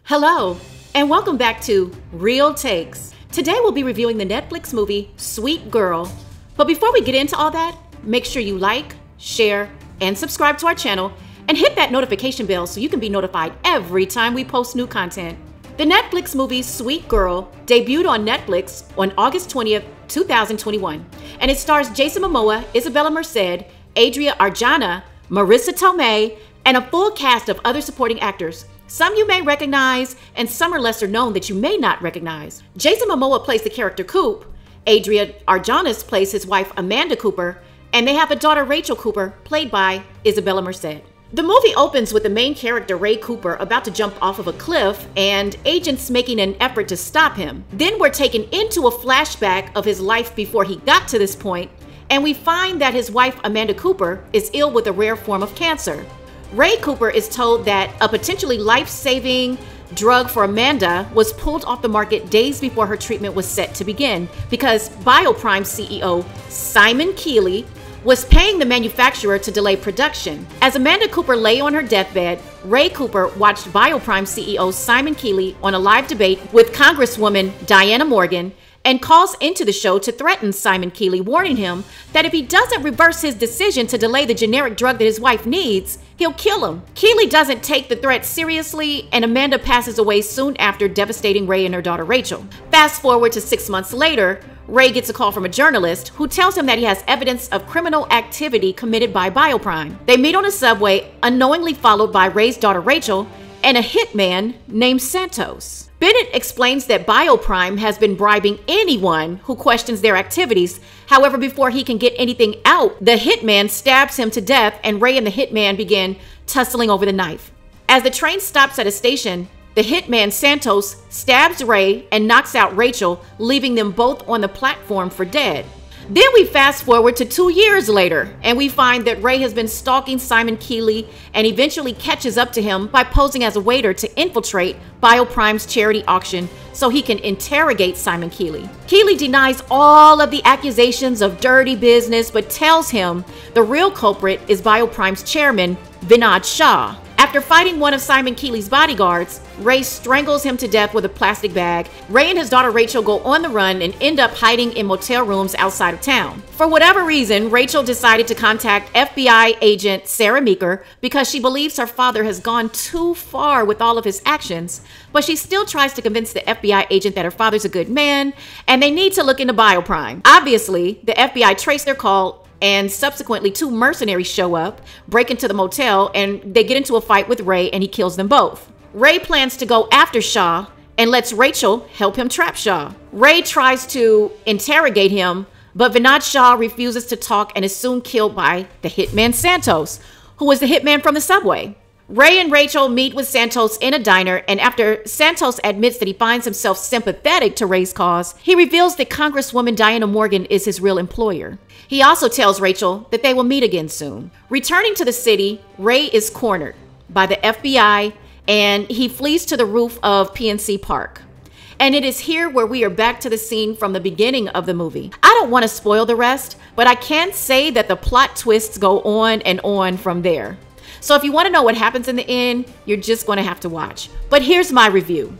Hello, and welcome back to Real Takes. Today we'll be reviewing the Netflix movie Sweet Girl. But before we get into all that, make sure you like, share, and subscribe to our channel, and hit that notification bell so you can be notified every time we post new content. The Netflix movie Sweet Girl debuted on Netflix on August 20th, 2021, and it stars Jason Momoa, Isabela Merced, Adria, Arjona, MARISA, TOMEI, and a full cast of other supporting actors. Some you may recognize, and some are lesser known that you may not recognize. Jason Momoa plays the character Coop, Adria Arjona plays his wife Amanda Cooper, and they have a daughter Rachel Cooper, played by Isabela Merced. The movie opens with the main character Ray Cooper about to jump off of a cliff and agents making an effort to stop him. Then we're taken into a flashback of his life before he got to this point, and we find that his wife Amanda Cooper is ill with a rare form of cancer. Ray Cooper is told that a potentially life-saving drug for Amanda was pulled off the market days before her treatment was set to begin because Bioprime CEO Simon Keeley was paying the manufacturer to delay production. As Amanda Cooper lay on her deathbed, Ray Cooper watched Bioprime CEO Simon Keeley on a live debate with Congresswoman Diana Morgan and calls into the show to threaten Simon Keeley, warning him that if he doesn't reverse his decision to delay the generic drug that his wife needs, he'll kill him. Keeley doesn't take the threat seriously, and Amanda passes away soon after, devastating Ray and her daughter Rachel. Fast forward to 6 months later, Ray gets a call from a journalist who tells him that he has evidence of criminal activity committed by Bioprime. They meet on a subway, unknowingly followed by Ray's daughter Rachel and a hitman named Santos. Bennett explains that Bioprime has been bribing anyone who questions their activities. However, before he can get anything out, the hitman stabs him to death, and Ray and the hitman begin tussling over the knife. As the train stops at a station, the hitman Santos stabs Ray and knocks out Rachel, leaving them both on the platform for dead. Then we fast forward to 2 years later, and we find that Ray has been stalking Simon Keeley and eventually catches up to him by posing as a waiter to infiltrate Bioprime's charity auction so he can interrogate Simon Keeley. Keeley denies all of the accusations of dirty business, but tells him the real culprit is Bioprime's chairman, Vinod Shah. After fighting one of Simon Keeley's bodyguards, Ray strangles him to death with a plastic bag. Ray and his daughter Rachel go on the run and end up hiding in motel rooms outside of town. For whatever reason, Rachel decided to contact FBI agent Sarah Meeker because she believes her father has gone too far with all of his actions, but she still tries to convince the FBI agent that her father's a good man and they need to look into Bioprime. Obviously, the FBI traced their call, and subsequently 2 mercenaries show up, break into the motel, and they get into a fight with Ray and he kills them both. Ray plans to go after Shah and lets Rachel help him trap Shah. Ray tries to interrogate him, but Vinod Shah refuses to talk and is soon killed by the hitman Santos, who is the hitman from the subway. Ray and Rachel meet with Santos in a diner, and after Santos admits that he finds himself sympathetic to Ray's cause, he reveals that Congresswoman Diana Morgan is his real employer. He also tells Rachel that they will meet again soon. Returning to the city, Ray is cornered by the FBI and he flees to the roof of PNC Park. And it is here where we are back to the scene from the beginning of the movie. I don't want to spoil the rest, but I can say that the plot twists go on and on from there. So if you want to know what happens in the end, you're just going to have to watch. But here's my review.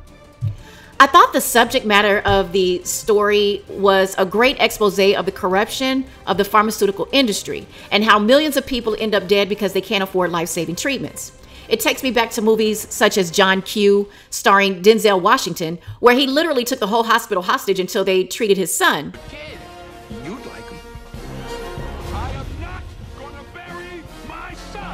I thought the subject matter of the story was a great expose of the corruption of the pharmaceutical industry and how millions of people end up dead because they can't afford life-saving treatments. It takes me back to movies such as John Q, starring Denzel Washington, where he literally took the whole hospital hostage until they treated his son. Kid, you'd like him. I am not gonna bury my son.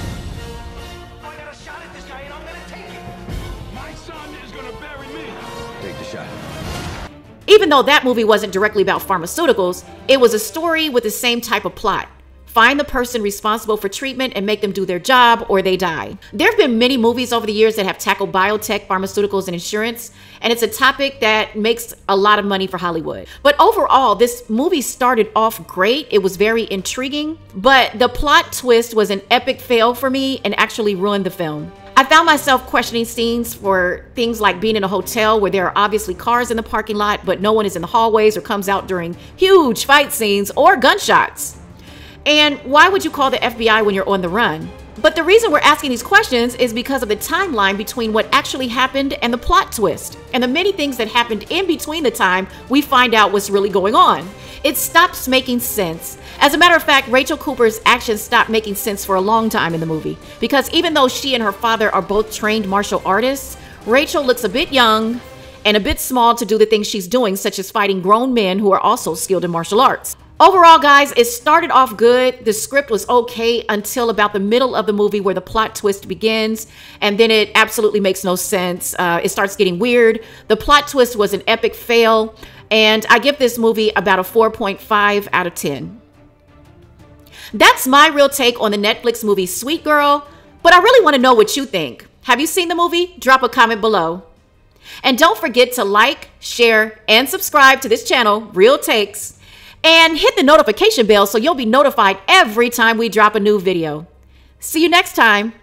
I got a shot at this guy and I'm gonna take it. My son is gonna bury me. Take the shot. Even though that movie wasn't directly about pharmaceuticals, it was a story with the same type of plot. Find the person responsible for treatment and make them do their job or they die. There have been many movies over the years that have tackled biotech, pharmaceuticals, and insurance, and it's a topic that makes a lot of money for Hollywood. But overall, this movie started off great. It was very intriguing, but the plot twist was an epic fail for me and actually ruined the film. I found myself questioning scenes for things like being in a hotel where there are obviously cars in the parking lot, but no one is in the hallways or comes out during huge fight scenes or gunshots. And why would you call the FBI when you're on the run? But the reason we're asking these questions is because of the timeline between what actually happened and the plot twist, and the many things that happened in between the time we find out what's really going on. It stops making sense. As a matter of fact, Rachel Cooper's actions stopped making sense for a long time in the movie, because even though she and her father are both trained martial artists, Rachel looks a bit young and a bit small to do the things she's doing, such as fighting grown men who are also skilled in martial arts. Overall, guys, it started off good. The script was okay until about the middle of the movie, where the plot twist begins, and then it absolutely makes no sense. It starts getting weird. The plot twist was an epic fail, and I give this movie about a 4.5 out of 10. That's my real take on the Netflix movie Sweet Girl, but I really want to know what you think. Have you seen the movie? Drop a comment below. And don't forget to like, share, and subscribe to this channel, Real Takes, and hit the notification bell so you'll be notified every time we drop a new video. See you next time.